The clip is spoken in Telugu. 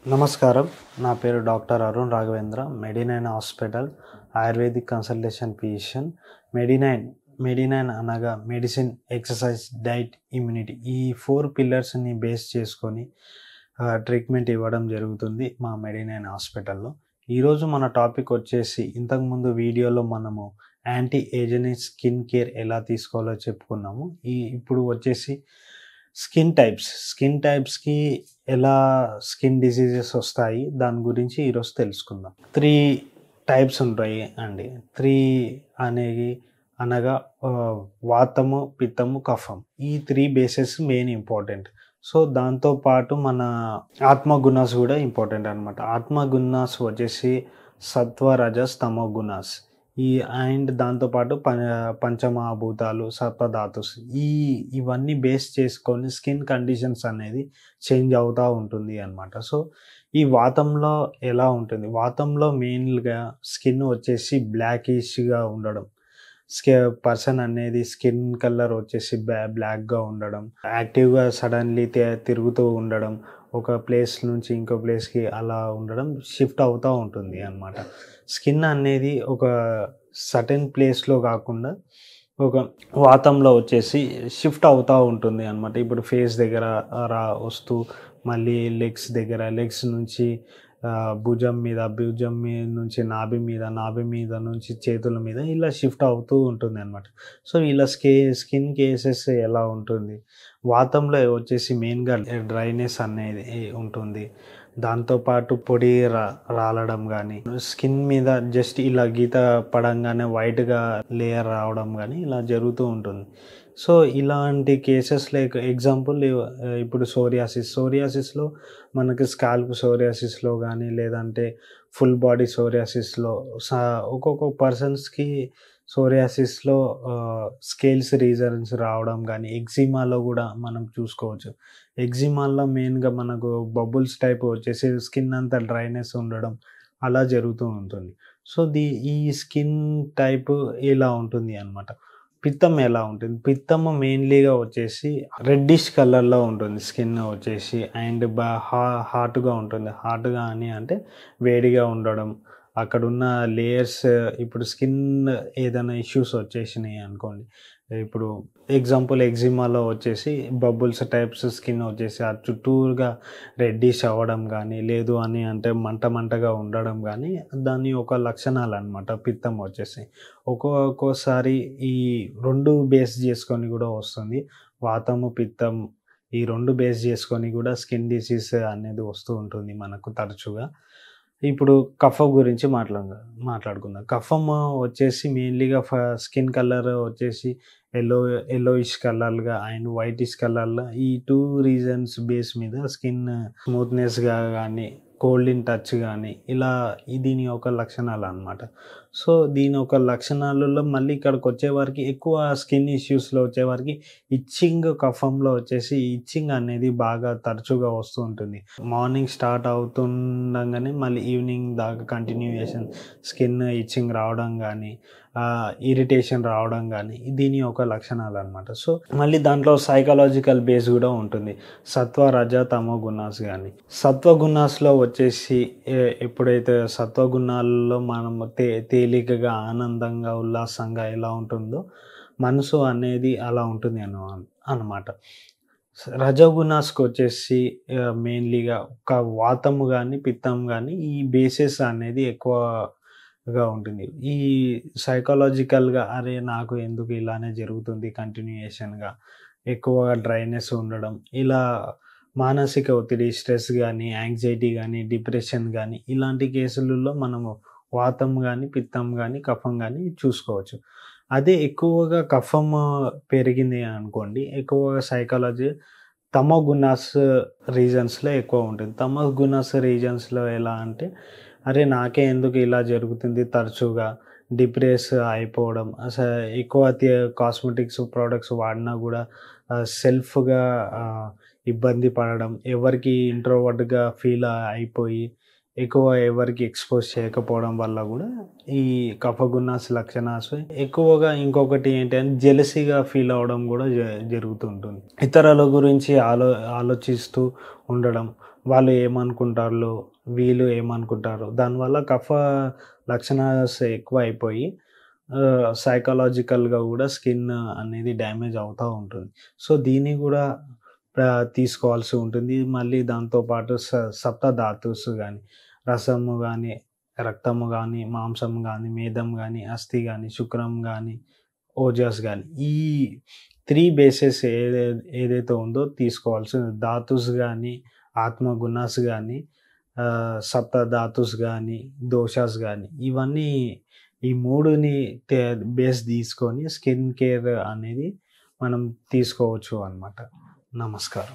నమస్కారం. నా పేరు doctor Arun Raghavendra. Medinine hospital ayurvedic consultation physician. Medinine అనగా మెడిసిన్, ఎక్సర్సైజ్, డైట్, ఇమ్యూనిటీ ఈ 4 పిల్లర్స్ని బేస్ చేసుకొని ట్రీట్మెంట్ ఇవ్వడం జరుగుతుంది మా మెడినైన్ హాస్పిటల్లో. ఈరోజు మన టాపిక్ వచ్చేసి, ఇంతకుముందు వీడియోలో మనము యాంటీ ఏజింగ్ స్కిన్ కేర్ ఎలా తీసుకోవాలో చెప్పుకున్నాము. ఇప్పుడు వచ్చేసి స్కిన్ టైప్స్కి ఎలా స్కిన్ డిసీజెస్ వస్తాయి దాని గురించి ఈరోజు తెలుసుకుందాం. 3 టైప్స్ ఉంటాయి అండి. 3 అనేవి అనగా వాతము, పిత్తము, కఫం. ఈ 3 బేసెస్ మెయిన్ ఇంపార్టెంట్. సో దాంతోపాటు మన ఆత్మగుణాస్ కూడా ఇంపార్టెంట్ అనమాట. ఆత్మగుణాస్ వచ్చేసి సత్వ, రజస్, తమో గుణాస్. అండ్ దాంతోపాటు పంచమహాభూతాలు, సప్తధాతుస్ ఇవన్నీ బేస్ చేసుకొని స్కిన్ కండిషన్స్ అనేది చేంజ్ అవుతూ ఉంటుంది అన్నమాట. సో ఈ వాతంలో ఎలా ఉంటుంది? వాతంలో మెయిన్గా స్కిన్ వచ్చేసి బ్లాకిష్గా ఉండడం, పర్సన్ అనేది స్కిన్ కలర్ వచ్చేసి బ్లాక్గా ఉండడం, యాక్టివ్గా సడన్లీ తిరుగుతూ ఉండడం, ఒక ప్లేస్ నుంచి ఇంకో ప్లేస్కి అలా ఉండడం, షిఫ్ట్ అవుతూ ఉంటుంది అన్నమాట. స్కిన్ అనేది ఒక సర్టెన్ ప్లేస్లో కాకుండా ఒక వాతంలో వచ్చేసి షిఫ్ట్ అవుతూ ఉంటుంది అన్నమాట. ఇప్పుడు ఫేస్ దగ్గర వస్తూ మళ్ళీ లెగ్స్ నుంచి భుజం మీద నుంచి నాభి మీద నుంచి చేతుల మీద ఇలా షిఫ్ట్ అవుతూ ఉంటుంది అన్నమాట. సో ఇలా స్కిన్ కేసెస్ ఎలా ఉంటుంది? వాతంలో వచ్చేసి మెయిన్గా డ్రైనెస్ అనేది ఉంటుంది. దాంతోపాటు పొడి రాలడం కానీ, స్కిన్ మీద జస్ట్ ఇలా గీత పడంగానే వైట్గా లేయర్ రావడం కానీ ఇలా జరుగుతూ ఉంటుంది. సో ఇలాంటి కేసెస్ లైక్ ఎగ్జాంపుల్ ఇప్పుడు సోరియాసిస్లో మనకి స్కాల్ప్ సోరియాసిస్లో కానీ, లేదంటే ఫుల్ బాడీ సోరియాసిస్లో ఒక్కొక్క పర్సన్స్కి సోరియాసిస్లో స్కేల్స్ రీజన్స్ రావడం కానీ, ఎగ్జిమాలో కూడా మనం చూసుకోవచ్చు. ఎగ్జిమాలో మెయిన్గా మనకు బబుల్స్ టైప్ వచ్చేసి స్కిన్ అంతా డ్రైనెస్ ఉండడం అలా జరుగుతూ ఉంటుంది. సో ఈ స్కిన్ టైప్ ఇలా ఉంటుంది అన్నమాట. పిత్తం ఎలా ఉంటుంది? పిత్తము మెయిన్లీగా వచ్చేసి రెడ్డిష్ కలర్లో ఉంటుంది స్కిన్ వచ్చేసి, అండ్ హాట్గా ఉంటుంది. హాట్గా అంటే వేడిగా ఉండడం, అక్కడున్న లేయర్స్, ఇప్పుడు స్కిన్ ఏదైనా ఇష్యూస్ వచ్చేసినాయి అనుకోండి, ఇప్పుడు ఎగ్జాంపుల్ ఎగ్జిమాలో వచ్చేసి బబుల్స్ టైప్స్ స్కిన్ వచ్చేసి ఆ చుట్టూరుగా రెడ్డిష్ అవ్వడం కానీ, లేదు అని అంటే మంటగా ఉండడం కానీ దాని ఒక లక్షణాలు అనమాట. పిత్తం వచ్చేసి ఒక్కోసారి ఈ 2 బేస్ చేసుకొని కూడా వస్తుంది. వాతము, పిత్తం ఈ 2 బేస్ చేసుకొని కూడా స్కిన్ డిసీజ్ అనేది వస్తూ ఉంటుంది మనకు తరచుగా. ఇప్పుడు కఫం గురించి మాట్లాడుకుందాం. కఫం వచ్చేసి మెయిన్లీగా స్కిన్ కలర్ వచ్చేసి ఎల్లోయిష్ కలర్గా అండ్ వైటిష్ కలర్లో ఈ 2 రీజన్స్ బేస్ మీద స్కిన్ స్మూత్నెస్గా కానీ, కోల్డ్ ఇన్ టచ్ కానీ ఇలా దీని యొక్క లక్షణాలు అన్నమాట. సో దీని ఒక లక్షణాలలో మళ్ళీ ఇక్కడికి వచ్చేవారికి ఎక్కువ స్కిన్ ఇష్యూస్లో వచ్చేవారికి కఫంలో వచ్చేసి ఇచ్చింగ్ అనేది బాగా తరచుగా వస్తూ ఉంటుంది. మార్నింగ్ స్టార్ట్ అవుతుండగానే మళ్ళీ ఈవినింగ్ దాకా కంటిన్యూయేషన్ స్కిన్ ఇచ్చింగ్ రావడం కానీ, ఇరిటేషన్ రావడం కానీ దీని యొక్క లక్షణాలు అన్నమాట. సో మళ్ళీ దాంట్లో సైకలాజికల్ బేస్ కూడా ఉంటుంది. సత్వ, రజ, తమో గుణాస్ కానీ. సత్వగుణాస్లో వచ్చేసి ఎప్పుడైతే సత్వగుణాల్లో మనం తేలికగా, ఆనందంగా, ఉల్లాసంగా ఎలా ఉంటుందో మనసు అనేది అలా ఉంటుంది అన్నమాట. రజోగుణాస్కి వచ్చేసి మెయిన్లీగా ఒక వాతము కానీ, పిత్తం కానీ ఈ బేసెస్ అనేది ఎక్కువగా ఉంటుంది. ఈ సైకలాజికల్గా అరే నాకు ఎందుకు ఇలానే జరుగుతుంది కంటిన్యూయేషన్గా, ఎక్కువగా డ్రైనెస్ ఉండడం, ఇలా మానసిక ఒత్తిడి, స్ట్రెస్ కానీ, యాంగ్జైటీ కానీ, డిప్రెషన్ కానీ ఇలాంటి కేసులలో మనము వాతం కానీ, పిత్తం కానీ, కఫం కానీ చూసుకోవచ్చు. అదే ఎక్కువగా కఫం పెరిగింది అనుకోండి, ఎక్కువగా సైకాలజీ తమో గుణాస్ రీజన్స్లో ఎక్కువ ఉంటుంది. తమో గుణాస్ రీజన్స్లో ఎలా అంటే, అరే నాకే ఎందుకు ఇలా జరుగుతుంది, తరచుగా డిప్రెస్ అయిపోవడం, ఎక్కువ కాస్మెటిక్స్ ప్రోడక్ట్స్ వాడినా కూడా సెల్ఫ్గా ఇబ్బంది పడడం, ఎవరికి ఇంట్రోవర్ట్గా ఫీల్ అయిపోయి ఎక్కువ ఎవరికి ఎక్స్పోజ్ చేయకపోవడం వల్ల కూడా ఈ కఫగుణాస్ లక్షణాలు ఎక్కువగా. ఇంకొకటి ఏంటంటే జెలసీగా ఫీల్ అవ్వడం కూడా జరుగుతుంటుంది. ఇతరుల గురించి ఆలోచిస్తూ ఉండడం, వాళ్ళు ఏమనుకుంటారో, వీళ్ళు ఏమనుకుంటారో, దానివల్ల కఫ లక్షణాలు ఎక్కువ అయిపోయి సైకలాజికల్‌గా గూడా స్కిన్ అనేది డ్యామేజ్ అవుతా ఉంటుంది. సో, దీన్ని గూడా తీసుకోవాల్సి ఉంటుంది. మళ్ళీ దాంతో పాటు సప్త ధాతుస్ గాని, రసము గాని, రక్తము గాని, మాంసం గాని, మేదం గాని, అస్థి గాని, శుక్రం గాని, ఓజస్ గాని, ఈ 3 బేసెస్ ఏదైతే ఉందో తీసుకోవాల్సి ధాతుస్ గాని, ఆత్మ గుణాస్ గాని, సప్త ధాతుస్ గాని, దోషాస్ గాని, ఇవన్నీ ఈ 3ని తే బేస్ తీసుకొని స్కిన్ కేర్ అనేది మనం తీసుకోవచ్చు అన్నమాట. నమస్కారం.